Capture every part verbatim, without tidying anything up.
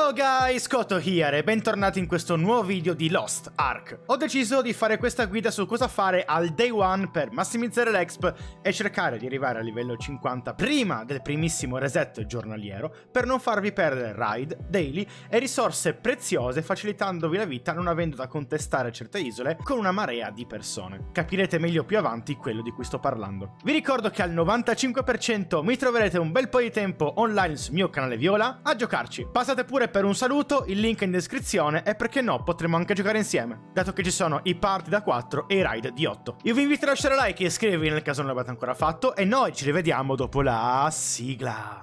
Yo guys, Koto here e bentornati in questo nuovo video di Lost Ark. Ho deciso di fare questa guida su cosa fare al day one per massimizzare l'exp e cercare di arrivare a livello cinquanta prima del primissimo reset giornaliero per non farvi perdere raid, daily e risorse preziose, facilitandovi la vita non avendo da contestare certe isole con una marea di persone. Capirete meglio più avanti quello di cui sto parlando. Vi ricordo che al novantacinque per cento mi troverete un bel po' di tempo online sul mio canale Viola a giocarci. Passate pure per un saluto, il link è in descrizione e perché no potremo anche giocare insieme, dato che ci sono i party da quattro e i raid di otto. Io vi invito a lasciare like e iscrivervi nel caso non l'abbiate ancora fatto e noi ci rivediamo dopo la sigla.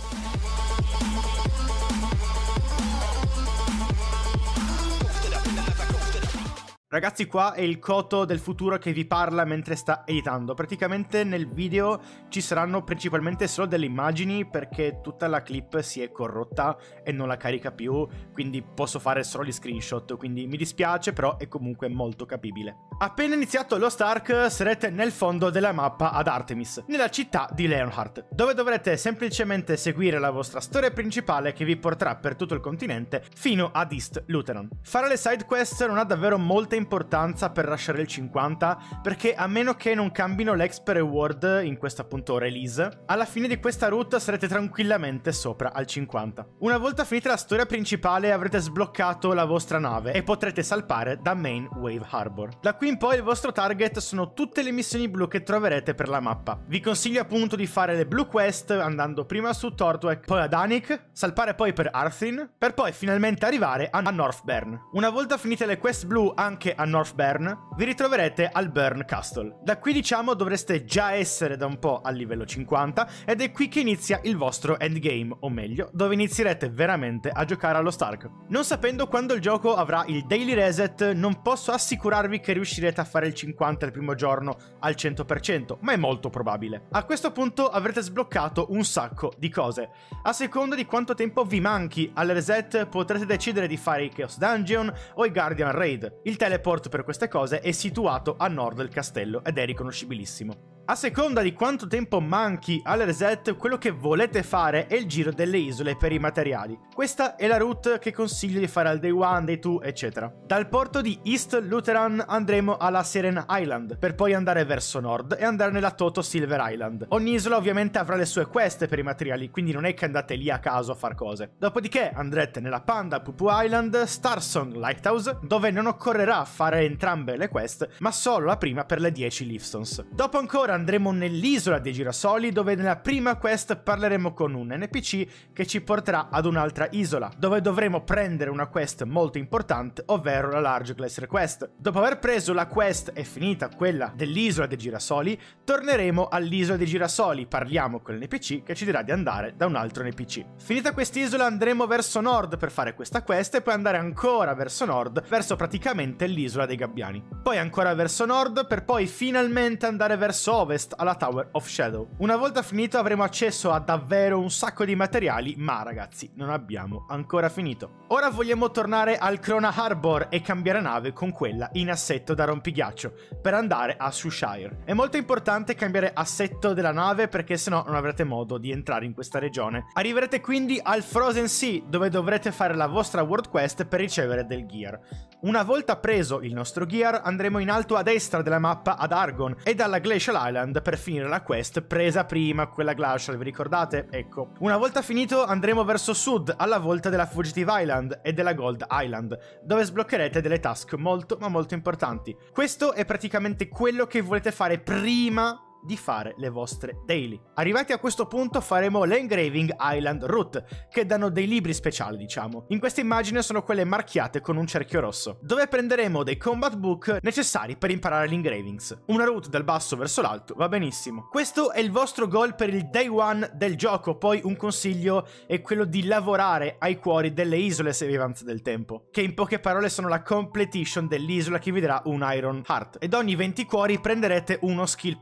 Ragazzi, qua è il Koto del futuro che vi parla mentre sta editando. Praticamente nel video ci saranno principalmente solo delle immagini perché tutta la clip si è corrotta e non la carica più, quindi posso fare solo gli screenshot, quindi mi dispiace, però è comunque molto capibile. Appena iniziato Lost Ark sarete nel fondo della mappa ad Artemis, nella città di Leonhardt, dove dovrete semplicemente seguire la vostra storia principale che vi porterà per tutto il continente fino ad East Lutheran. Fare le side quest non ha davvero molta importanza per lasciare il cinquanta, perché a meno che non cambino l'exp reward in questa appunto release, alla fine di questa route sarete tranquillamente sopra al cinquanta. Una volta finita la storia principale avrete sbloccato la vostra nave e potrete salpare da Main Wave Harbor. Da qui in poi il vostro target sono tutte le missioni blu che troverete per la mappa. Vi consiglio appunto di fare le blue quest andando prima su Tortwek, poi ad Anik, salpare poi per Arthin, per poi finalmente arrivare a Northburn. Una volta finite le quest blu anche a Northburn, vi ritroverete al Burn Castle. Da qui diciamo dovreste già essere da un po' al livello cinquanta ed è qui che inizia il vostro endgame, o meglio, dove inizierete veramente a giocare allo Stark. Non sapendo quando il gioco avrà il daily reset, non posso assicurarvi che riuscirete a fare il cinquanta il primo giorno al cento per cento, ma è molto probabile. A questo punto avrete sbloccato un sacco di cose. A seconda di quanto tempo vi manchi al reset potrete decidere di fare i Chaos Dungeon o i Guardian Raid. Il teleport per queste cose è situato a nord del castello ed è riconoscibilissimo. A seconda di quanto tempo manchi al reset, quello che volete fare è il giro delle isole per i materiali. Questa è la route che consiglio di fare al day one, day two, eccetera. Dal porto di East Lutheran andremo alla Seren Island, per poi andare verso nord e andare nella Toto Silver Island. Ogni isola ovviamente avrà le sue quest per i materiali, quindi non è che andate lì a caso a far cose. Dopodiché andrete nella Panda Pupu Island, Starsong Lighthouse, dove non occorrerà fare entrambe le quest, ma solo la prima per le dieci Leafstones. Dopo ancora andremo nell'isola dei girasoli, dove nella prima quest parleremo con un N P C che ci porterà ad un'altra isola, dove dovremo prendere una quest molto importante, ovvero la Large Class Request. Dopo aver preso la quest e finita quella dell'isola dei girasoli, torneremo all'isola dei girasoli, parliamo con l'N P C che ci dirà di andare da un altro N P C. Finita quest'isola andremo verso nord per fare questa quest e poi andare ancora verso nord, verso praticamente l'isola dei gabbiani. Poi ancora verso nord per poi finalmente andare verso ovest alla Tower of Shadow. Una volta finito avremo accesso a davvero un sacco di materiali, ma ragazzi non abbiamo ancora finito. Ora vogliamo tornare al Crona Harbor e cambiare nave con quella in assetto da rompighiaccio per andare a Sushire. È molto importante cambiare assetto della nave perché sennò non avrete modo di entrare in questa regione. Arriverete quindi al Frozen Sea, dove dovrete fare la vostra world quest per ricevere del gear. Una volta preso il nostro gear andremo in alto a destra della mappa ad Argon e dalla Glacial Island per finire la quest presa prima, quella glacial, vi ricordate? Ecco. Una volta finito andremo verso sud alla volta della Fugitive Island e della Gold Island, dove sbloccherete delle task molto ma molto importanti. Questo è praticamente quello che volete fare prima di fare le vostre daily. Arrivati a questo punto faremo l'Engraving Island Route, che danno dei libri speciali, diciamo. In questa immagine sono quelle marchiate con un cerchio rosso, dove prenderemo dei combat book necessari per imparare gli engravings. Una route dal basso verso l'alto va benissimo. Questo è il vostro goal per il day one del gioco. Poi un consiglio è quello di lavorare ai cuori delle isole se vi avanza del tempo, che in poche parole sono la completion dell'isola che vi darà un Iron Heart, ed ogni venti cuori prenderete uno skill point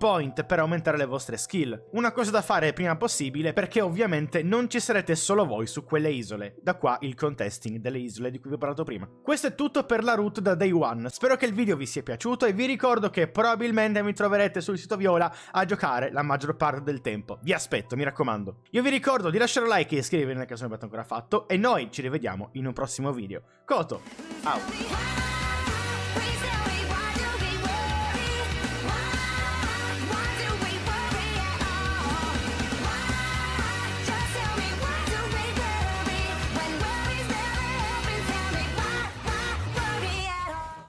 per aumentare le vostre skill. Una cosa da fare prima possibile, perché ovviamente non ci sarete solo voi su quelle isole. Da qua il contesting delle isole di cui vi ho parlato prima. Questo è tutto per la route da day one. Spero che il video vi sia piaciuto e vi ricordo che probabilmente mi troverete sul sito Viola a giocare la maggior parte del tempo. Vi aspetto, mi raccomando. Io vi ricordo di lasciare un like e iscrivervi nel caso non l'abbiate ancora fatto e noi ci rivediamo in un prossimo video. Koto, out!